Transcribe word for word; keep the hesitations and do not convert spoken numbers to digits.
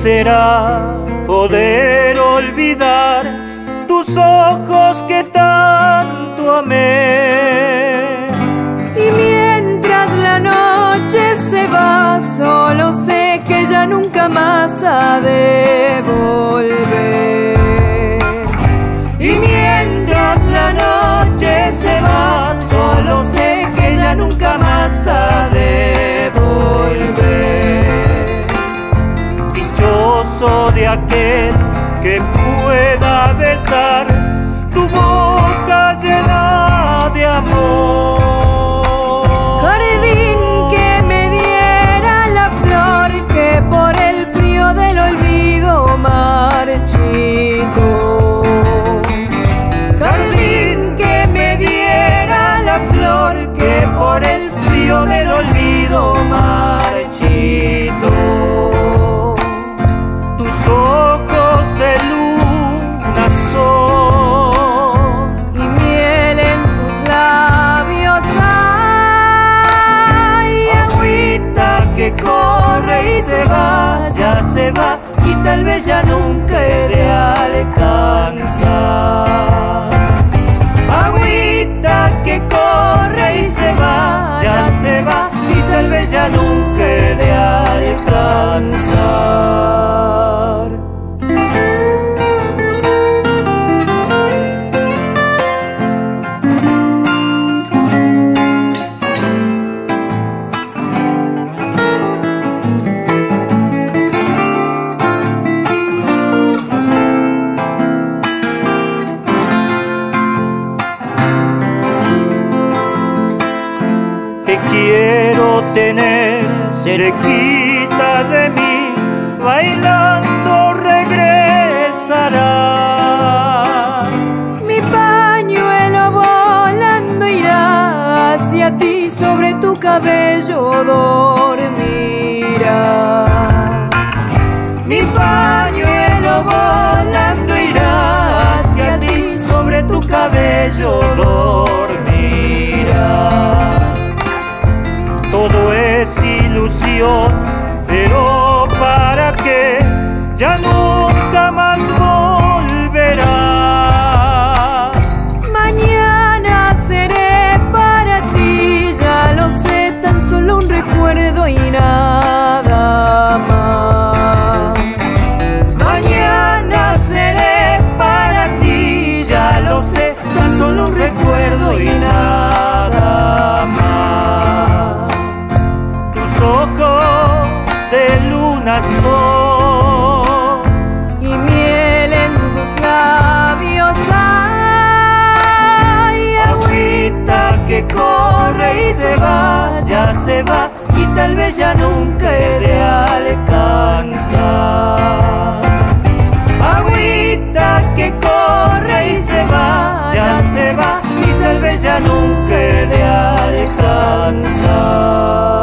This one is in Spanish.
será poder olvidar tus ojos que tanto amé. Y mientras la noche se va, solo sé que ya nunca más ha de volver. Y mientras la noche se va, solo sé que ya nunca más ha de volver. Dichoso de aquel que pueda besar tu boca llena de amor. Jardín que me diera la flor que por el frío del olvido marchito. Jardín que me diera la flor que por el frío del olvido marchito. Tus ojos de luna son y miel en tus labios hay. Agüita que corre y se va, ya se va y tal vez ya nunca he de alcanzar. Agüita que corre y se va, ya se va y tal vez ya nunca he de alcanzar. Te quiero tener cerquita de mí, bailando regresarás. Mi pañuelo volando irá hacia ti, sobre tu cabello dormirá. Mi pañuelo volando irá hacia ti, sobre tu cabello dormirá. Todo es ilusión, pero ¿para qué? Ya nunca más volverá. Mañana seré para ti, ya lo sé, tan solo un recuerdo y nada más. Mañana seré para ti, ya lo sé, tan solo un recuerdo y nada más. Tus ojos de luna son y miel en tus labios hay. Agüita que corre y se va, ya se va y tal vez ya nunca he de alcanzar. Agüita que corre y se va, ya se va y tal vez ya nunca he de alcanzar.